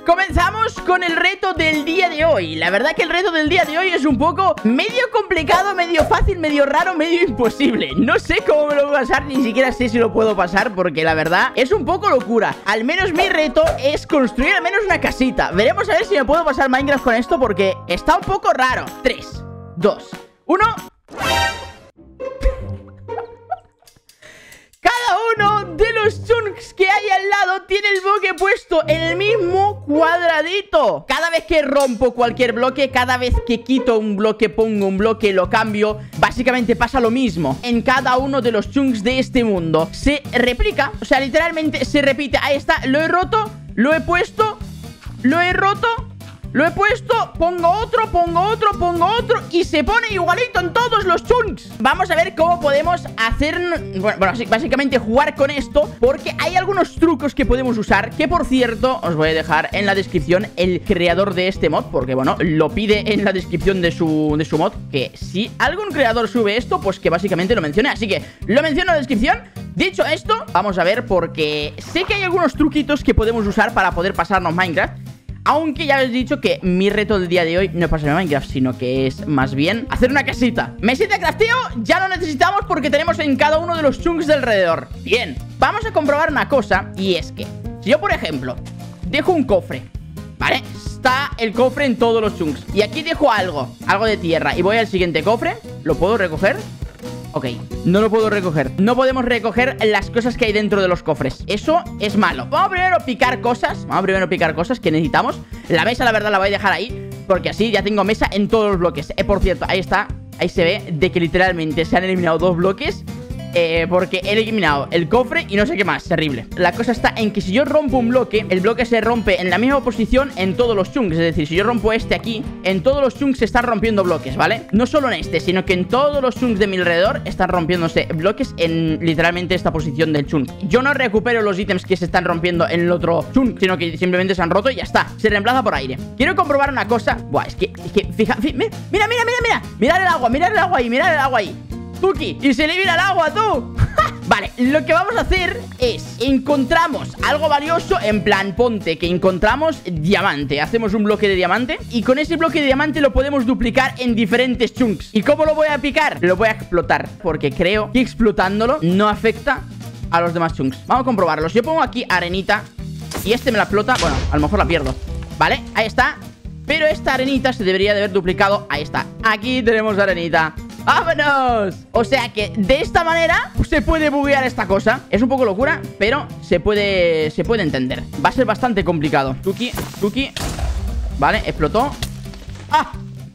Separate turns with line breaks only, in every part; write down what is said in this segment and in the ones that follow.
Comenzamos con el reto del día de hoy. La verdad que el reto del día de hoy es un poco medio complicado, medio fácil, medio raro, medio imposible. No sé cómo me lo voy a pasar, ni siquiera sé si lo puedo pasar, porque la verdad es un poco locura. Al menos mi reto es construir al menos una casita. Veremos a ver si me puedo pasar Minecraft con esto, porque está un poco raro. 3, 2, 1... Cada uno de los chunks que hay al lado tiene el bloque puesto en el mismo cuadradito. Cada vez que rompo cualquier bloque, cada vez que quito un bloque, pongo un bloque, lo cambio, básicamente pasa lo mismo en cada uno de los chunks de este mundo. Se replica, o sea, literalmente se repite. Ahí está, lo he roto, lo he puesto, lo he roto, lo he puesto, pongo otro, y se pone igualito en todos los chunks. Vamos a ver cómo podemos hacer... Bueno, sí, básicamente jugar con esto, porque hay algunos trucos que podemos usar, que por cierto, os voy a dejar en la descripción el creador de este mod, porque bueno, lo pide en la descripción de su mod, que si algún creador sube esto, pues que básicamente lo mencione. Así que lo menciono en la descripción. Dicho esto, vamos a ver, porque sé que hay algunos truquitos que podemos usar para poder pasarnos Minecraft. Aunque ya os he dicho que mi reto del día de hoy no es pasarme Minecraft, sino que es más bien hacer una casita. Mesita de crafteo ya lo necesitamos porque tenemos en cada uno de los chunks de alrededor. Bien, vamos a comprobar una cosa, y es que si yo, por ejemplo, dejo un cofre, ¿vale? Está el cofre en todos los chunks, y aquí dejo algo de tierra, y voy al siguiente cofre, ¿lo puedo recoger? Ok, no lo puedo recoger. No podemos recoger las cosas que hay dentro de los cofres. Eso es malo. Vamos primero a picar cosas. Que necesitamos. La mesa, la verdad, la voy a dejar ahí, porque así ya tengo mesa en todos los bloques. Por cierto, ahí está. Ahí se ve de que literalmente se han eliminado 2 bloques. Porque he eliminado el cofre y no sé qué más. Terrible. La cosa está en que si yo rompo un bloque, el bloque se rompe en la misma posición en todos los chunks. Es decir, si yo rompo este aquí, en todos los chunks se están rompiendo bloques, ¿vale? No solo en este, sino que en todos los chunks de mi alrededor están rompiéndose bloques en literalmente esta posición del chunk. Yo no recupero los ítems que se están rompiendo en el otro chunk, sino que simplemente se han roto y ya está. Se reemplaza por aire. Quiero comprobar una cosa. Buah, es que fija, mira. Mirad el agua ahí. Tuki, y se elimina el agua, tú. Vale, lo que vamos a hacer es encontramos algo valioso, en plan, ponte que encontramos diamante. Hacemos un bloque de diamante y con ese bloque de diamante lo podemos duplicar en diferentes chunks. ¿Y cómo lo voy a picar? Lo voy a explotar, porque creo que explotándolo no afecta a los demás chunks. Vamos a comprobarlo. Si yo pongo aquí arenita y este me la explota, bueno, a lo mejor la pierdo. Vale, ahí está. Pero esta arenita se debería de haber duplicado. Ahí está, aquí tenemos arenita. ¡Vámonos! O sea que de esta manera se puede buguear esta cosa. Es un poco locura, pero se puede entender. Va a ser bastante complicado. Tuki. Vale, explotó. ¡Ah!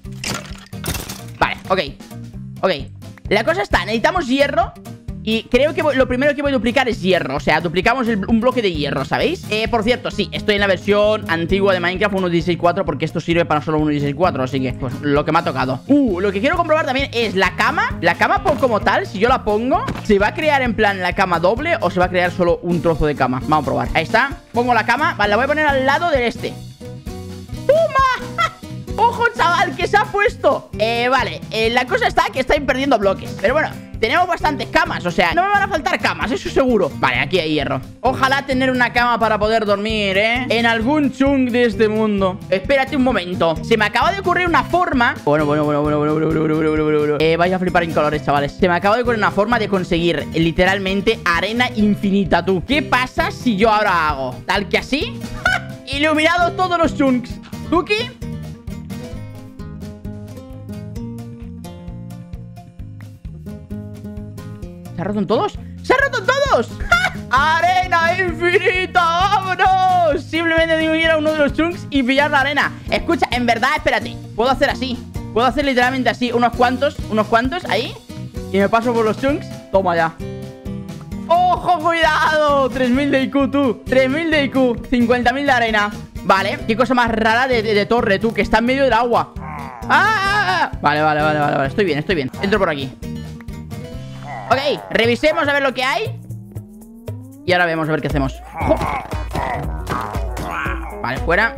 Vale, ok. La cosa está, necesitamos hierro. Y creo que lo primero que voy a duplicar es hierro. O sea, duplicamos un bloque de hierro, ¿sabéis? Por cierto, sí, estoy en la versión antigua de Minecraft 1.16.4, porque esto sirve para solo 1.16.4. Así que, pues, lo que me ha tocado. Lo que quiero comprobar también es la cama. La cama como tal, si yo la pongo, ¿se va a crear en plan la cama doble o se va a crear solo un trozo de cama? Vamos a probar. Ahí está, pongo la cama. Vale, la voy a poner al lado del este. ¡Puma! ¡Ojo, chaval, que se ha puesto! Vale, la cosa está que estáis perdiendo bloques. Pero bueno, tenemos bastantes camas, o sea, no me van a faltar camas, eso seguro. Vale, aquí hay hierro. Ojalá tener una cama para poder dormir, en algún chunk de este mundo. Espérate un momento. Se me acaba de ocurrir una forma. Bueno. Vais a flipar en colores, chavales. Se me acaba de ocurrir una forma de conseguir literalmente arena infinita, tú. ¿Qué pasa si yo ahora hago tal que así? ¡Ja! Iluminado todos los chunks. Tuki. ¿Se han roto todos? ¡Se han roto todos! ¡Ja! ¡Arena infinita! ¡Vámonos! Simplemente tengo que ir a uno de los chunks y pillar la arena. Escucha, en verdad, espérate. Puedo hacer así. Puedo hacer literalmente así. Unos cuantos, ahí. Y me paso por los chunks. Toma ya. ¡Ojo, cuidado! 3000 de IQ, tú. 3000 de IQ. 50.000 de arena. Vale. Qué cosa más rara de torre, tú. Que está en medio del agua. ¡Ah! Vale. Estoy bien. Entro por aquí. Ok, revisemos a ver lo que hay. Y ahora vemos a ver qué hacemos. Vale, fuera.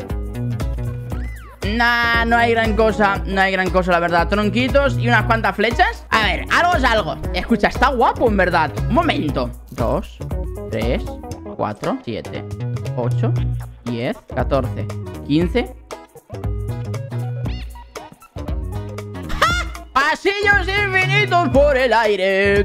Nah, no hay gran cosa. No hay gran cosa, la verdad. Tronquitos y unas cuantas flechas. A ver, algo es algo. Escucha, está guapo, en verdad. Un momento. 2, 3, 4, 7, 8 10, 14, 15. Pasillos infinitos por el aire.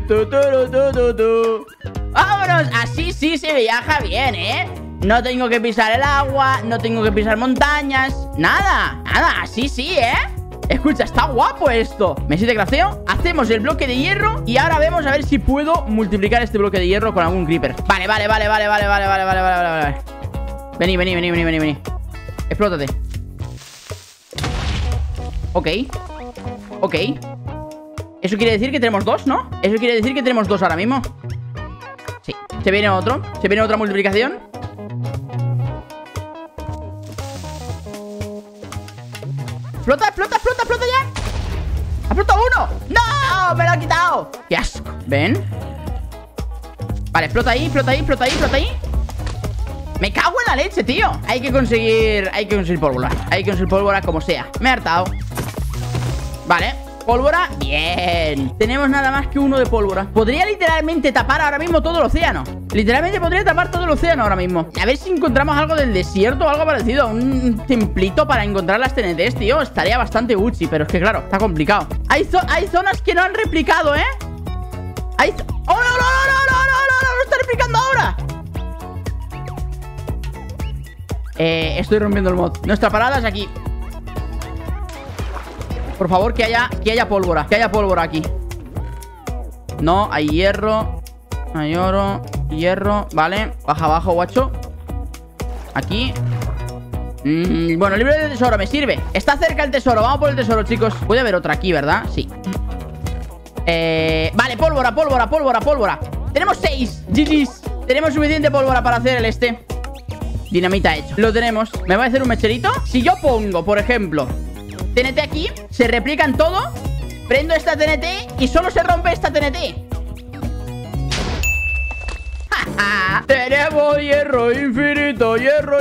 Vámonos. Así sí se viaja bien, ¿eh? No tengo que pisar el agua, no tengo que pisar montañas. Nada, nada, así sí, ¿eh? Escucha, está guapo esto. Messi de crafeo. Hacemos el bloque de hierro y ahora vemos a ver si puedo multiplicar este bloque de hierro con algún creeper. Vale. Vení. Explótate. Ok. Eso quiere decir que tenemos dos, ¿no? Eso quiere decir que tenemos dos ahora mismo. Sí. Se viene otro. Se viene otra multiplicación. ¡Explota ya! ¡Ha explotado uno! ¡No! ¡Me lo ha quitado! ¡Qué asco! ¿Ven? Vale, explota ahí. Me cago en la leche, tío. Hay que conseguir pólvora. Hay que conseguir pólvora como sea. Me he hartado. Vale. Pólvora, bien. Tenemos nada más que uno de pólvora. Podría literalmente tapar ahora mismo todo el océano. Literalmente podría tapar todo el océano ahora mismo. A ver si encontramos algo del desierto o algo parecido. Un templito para encontrar las TNTs, tío. Estaría bastante Gucci, pero es que claro, está complicado. Hay zonas que no han replicado, ¿eh? ¡Oh, no! ¡Lo está replicando ahora! Estoy rompiendo el mod. Nuestra parada es aquí. Por favor, que haya pólvora. Que haya pólvora aquí. No, hay hierro. Hay oro. Hierro, vale. Baja abajo, guacho. Aquí. Bueno, libre de tesoro, me sirve. Está cerca el tesoro, vamos por el tesoro, chicos. Puede haber otra aquí, ¿verdad? Sí. Vale, pólvora. Tenemos 6, GG's. Tenemos suficiente pólvora para hacer el este. Dinamita hecho. Lo tenemos. ¿Me va a hacer un mecherito? Si yo pongo, por ejemplo, TNT aquí, se replican todo. Prendo esta TNT y solo se rompe esta TNT. Tenemos hierro infinito.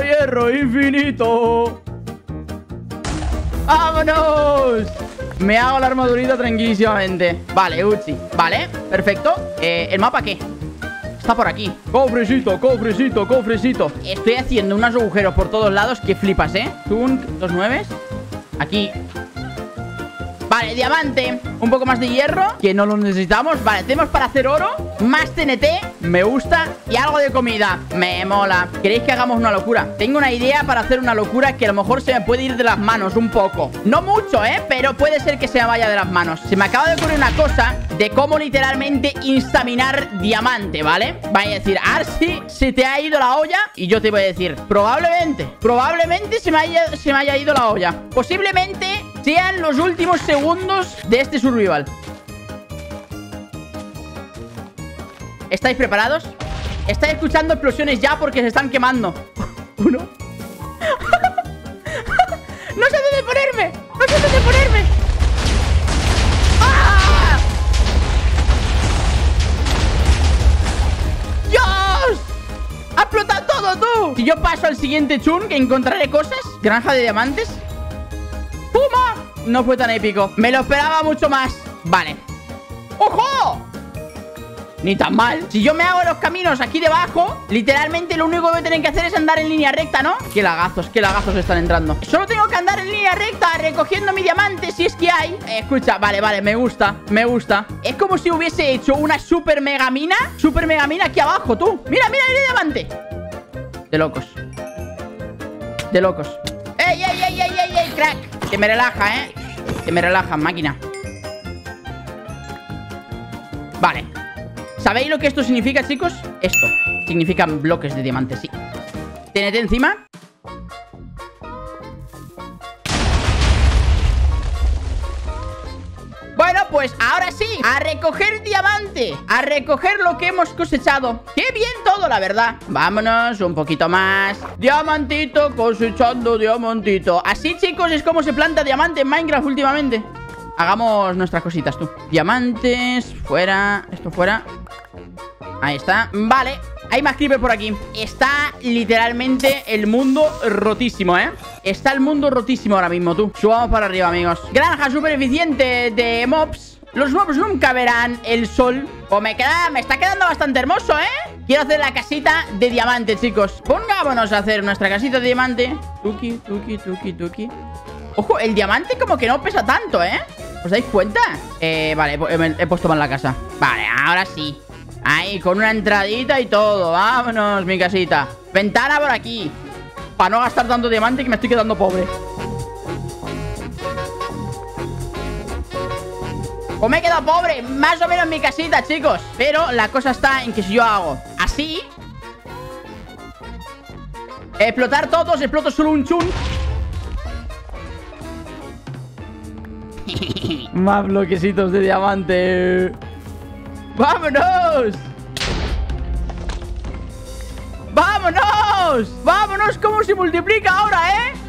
¡Vámonos! Me hago la armadurita tranquilísimamente. Vale, Uchi. Vale, perfecto. ¿El mapa qué? Está por aquí. Cofrecito. Estoy haciendo unos agujeros por todos lados que flipas, ¿eh? Tunk, 2 9. Aquí. Vale, diamante. Un poco más de hierro, que no lo necesitamos. Vale, tenemos para hacer oro. Más TNT, me gusta. Y algo de comida, me mola. ¿Queréis que hagamos una locura? Tengo una idea para hacer una locura que a lo mejor se me puede ir de las manos un poco. No mucho, pero puede ser que se me vaya de las manos. Se me acaba de ocurrir una cosa de cómo literalmente instaminar diamante, ¿vale? Vais a decir, Arsi, se te ha ido la olla. Y yo te voy a decir, probablemente se me haya ido la olla. Posiblemente sean los últimos segundos de este survival. ¿Estáis preparados? ¿Estáis escuchando explosiones ya porque se están quemando? Uno. ¡No sé dónde ponerme! ¡Ah! ¡Dios! ¡Ha explotado todo, tú! Si yo paso al siguiente chun, que encontraré cosas. Granja de diamantes. ¡Puma! No fue tan épico. Me lo esperaba mucho más. Vale. ¡Ojo! Ni tan mal. Si yo me hago los caminos aquí debajo, literalmente lo único que voy a tener que hacer es andar en línea recta, ¿no? Qué lagazos están entrando. Solo tengo que andar en línea recta recogiendo mi diamante, si es que hay. Escucha, vale, me gusta. Es como si hubiese hecho una super mega mina aquí abajo, tú. Mira el diamante. De locos. ¡Ey, crack! Que me relaja, Que me relaja, máquina. Vale. ¿Sabéis lo que esto significa, chicos? Esto significan bloques de diamantes, sí. TNT encima. Bueno, pues ahora sí, a recoger diamante, a recoger lo que hemos cosechado. ¡Qué bien todo, la verdad! Vámonos, un poquito más. Diamantito, cosechando diamantito. Así, chicos, es como se planta diamante en Minecraft últimamente. Hagamos nuestras cositas, tú. Diamantes, fuera, esto fuera. Ahí está, vale. Hay más creeper por aquí. Está literalmente el mundo rotísimo, Está el mundo rotísimo ahora mismo, tú. Subamos para arriba, amigos. Granja súper eficiente de mobs. Los mobs nunca verán el sol. Pues me está quedando bastante hermoso, Quiero hacer la casita de diamante, chicos. Pongámonos a hacer nuestra casita de diamante. Tuki, tuki, tuki, tuki. Ojo, el diamante como que no pesa tanto, ¿eh? ¿Os dais cuenta? Vale, he puesto mal la casa. Vale, ahora sí. Ahí, con una entradita y todo. Vámonos, mi casita. Ventana por aquí. Para no gastar tanto diamante que me estoy quedando pobre. Pues me he quedado pobre, más o menos en mi casita, chicos. Pero la cosa está en que si yo hago así, explotar todos, exploto solo un chun. Más bloquecitos de diamante. ¡Vámonos! ¡Vámonos! ¡Vámonos! ¿Cómo se multiplica ahora,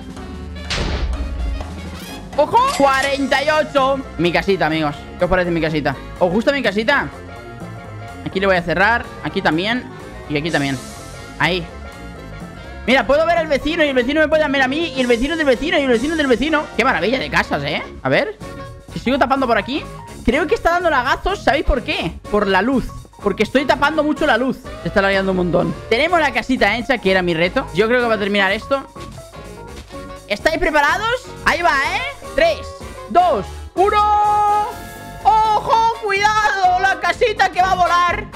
¡Ojo! 48. Mi casita, amigos. ¿Qué os parece mi casita? ¿Os gusta mi casita? Aquí le voy a cerrar. Aquí también. Y aquí también. Ahí. Mira, puedo ver al vecino y el vecino me puede ver a mí. Y el vecino del vecino y el vecino del vecino. Qué maravilla de casas, A ver. Si sigo tapando por aquí. Creo que está dando lagazos. ¿Sabéis por qué? Por la luz. Porque estoy tapando mucho la luz. Se está lagueando un montón. Tenemos la casita hecha, que era mi reto. Yo creo que va a terminar esto. ¿Estáis preparados? Ahí va, 3, 2, 1. ¡Ojo! ¡Cuidado! La casita que va a volar.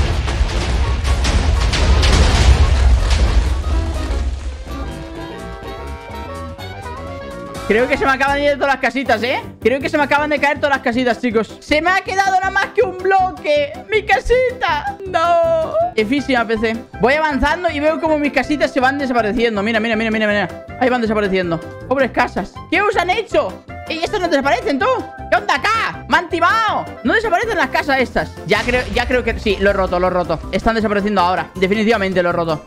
Creo que se me acaban de ir todas las casitas, Creo que se me acaban de caer todas las casitas, chicos. Se me ha quedado nada más que un bloque. ¡Mi casita! ¡No! Difícil, PC. Voy avanzando y veo como mis casitas se van desapareciendo. Mira, mira, mira, mira, mira. Ahí van desapareciendo. Pobres casas. ¿Qué os han hecho? ¿Y estas no desaparecen, tú? ¿Qué onda acá? ¡Me han timado! No desaparecen las casas estas. Ya creo que... Sí, lo he roto, lo he roto. Están desapareciendo ahora. Definitivamente lo he roto.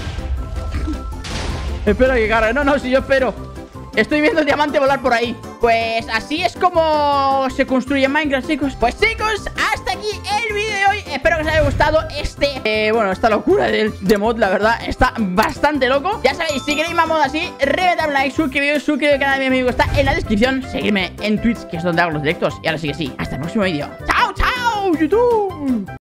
Espera que cargue. No, si yo espero. Estoy viendo el diamante volar por ahí. Pues así es como se construye Minecraft, chicos. Pues chicos, hasta aquí el vídeo de hoy. Espero que os haya gustado bueno, esta locura de mod, la verdad. Está bastante loco. Ya sabéis, si queréis más mod así, reventad un like, suscribiros al canal de mi amigo. Está en la descripción. Seguidme en Twitch, que es donde hago los directos. Y ahora sí que sí, hasta el próximo vídeo. ¡Chao, chao, YouTube!